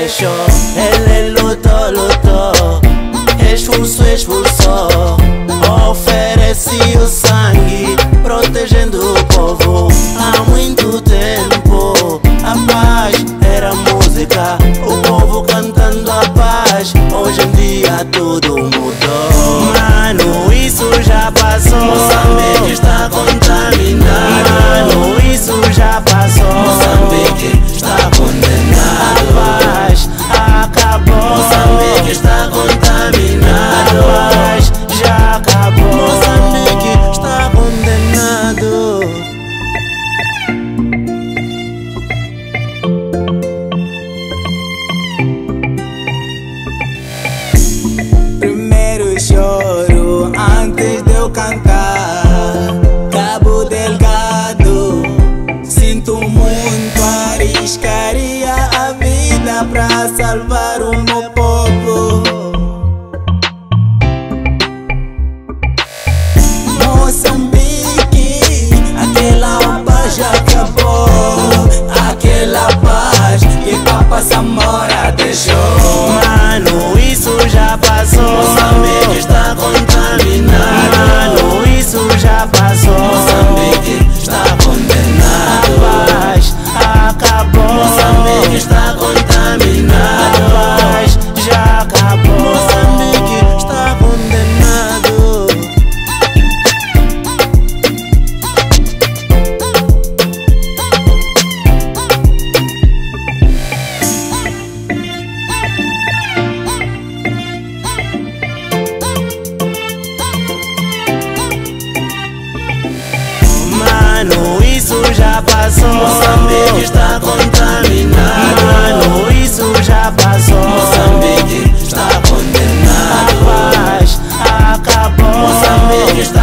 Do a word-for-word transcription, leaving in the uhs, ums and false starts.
deixou. Ele lutou, lutou, expulsou, expulsou, ofereceu sangue, protegendo o povo. Há muito tempo a paz era música, o povo cantando a paz. Hoje em dia tudo mudou. Mano, isso já passou. Moçambique está contaminado. Mano, isso já passou. Moçambique está condenado. A paz acabou. Moçambique está contaminado. A paz já acabou. Moçambique está condenado. Primeiro choro antes de eu cantar. Cabo Delgado, sinto muito, arriscaria a vida pra salvar o meu povo. Moçambique, aquela paz já acabou. Aquela paz que Papa Samora deixou. Mano, isso já passou. Moçambique está contaminado. Mano, isso já passou. Moçambique está condenado. A paz acabou. Moçambique está contaminado. A paz já acabou. Moçambique está condenado. Mano, isso já passou. Moçambique está contaminado. Mano, isso já passou. Moçambique está condenado. A paz acabou. Moçambique está